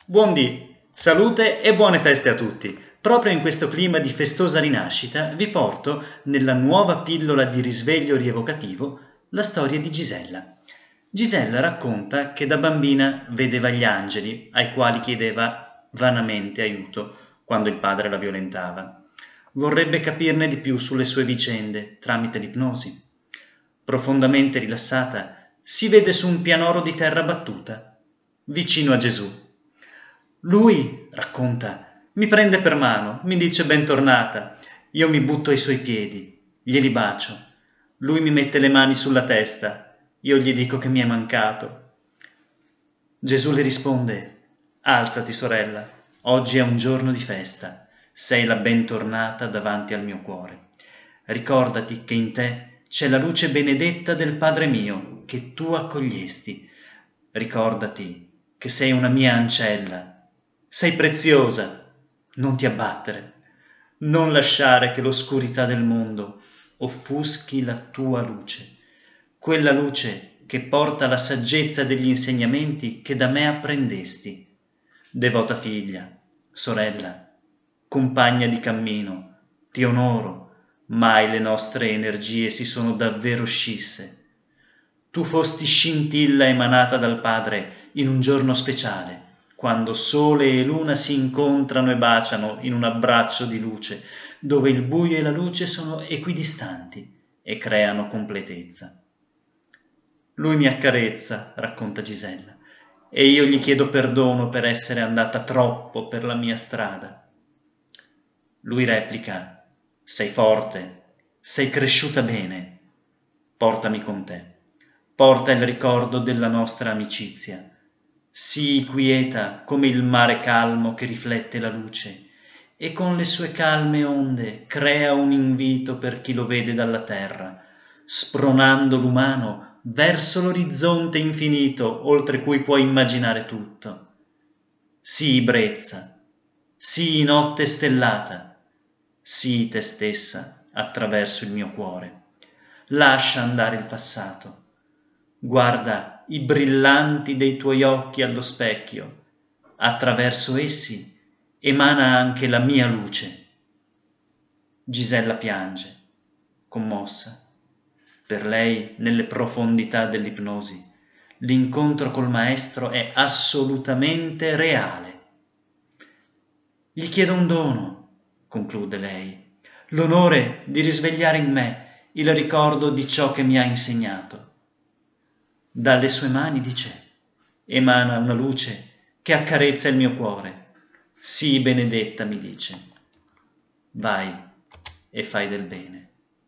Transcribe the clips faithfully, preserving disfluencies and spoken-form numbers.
Buondì, salute e buone feste a tutti! Proprio in questo clima di festosa rinascita vi porto, nella nuova pillola di risveglio rievocativo, la storia di Gisella. Gisella racconta che da bambina vedeva gli angeli, ai quali chiedeva vanamente aiuto quando il padre la violentava. Vorrebbe capirne di più sulle sue vicende tramite l'ipnosi. Profondamente rilassata, si vede su un pianoro di terra battuta, vicino a Gesù. Lui, racconta, mi prende per mano, mi dice bentornata, io mi butto ai suoi piedi, glieli bacio. Lui mi mette le mani sulla testa, io gli dico che mi è mancato. Gesù le risponde, alzati sorella, oggi è un giorno di festa, sei la bentornata davanti al mio cuore. Ricordati che in te c'è la luce benedetta del Padre mio, che tu accogliesti. Ricordati che sei una mia ancella. Sei preziosa, non ti abbattere, non lasciare che l'oscurità del mondo offuschi la tua luce, quella luce che porta la saggezza degli insegnamenti che da me apprendesti. Devota figlia, sorella, compagna di cammino, ti onoro, mai le nostre energie si sono davvero scisse. Tu fosti scintilla emanata dal Padre in un giorno speciale, quando sole e luna si incontrano e baciano in un abbraccio di luce, dove il buio e la luce sono equidistanti e creano completezza. Lui mi accarezza, racconta Gisella, e io gli chiedo perdono per essere andata troppo per la mia strada. Lui replica, sei forte, sei cresciuta bene, portami con te, porta il ricordo della nostra amicizia. Sii quieta come il mare calmo che riflette la luce e con le sue calme onde crea un invito per chi lo vede dalla terra, spronando l'umano verso l'orizzonte infinito oltre cui può immaginare tutto. Sii brezza, sii notte stellata, sii te stessa attraverso il mio cuore. Lascia andare il passato. Guarda i brillanti dei tuoi occhi allo specchio, attraverso essi emana anche la mia luce. Gisella piange, commossa. Per lei, nelle profondità dell'ipnosi, l'incontro col maestro è assolutamente reale. Gli chiedo un dono, conclude lei, l'onore di risvegliare in me il ricordo di ciò che mi ha insegnato. Dalle sue mani, dice, emana una luce che accarezza il mio cuore. Sii benedetta, mi dice. Vai e fai del bene.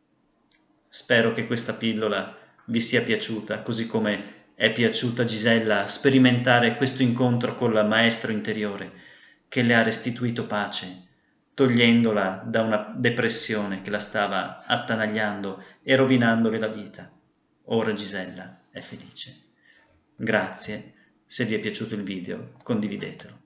Spero che questa pillola vi sia piaciuta, così come è piaciuta a Gisella sperimentare questo incontro con il maestro interiore che le ha restituito pace, togliendola da una depressione che la stava attanagliando e rovinandole la vita. Ora Gisella è felice. Grazie, se vi è piaciuto il video condividetelo.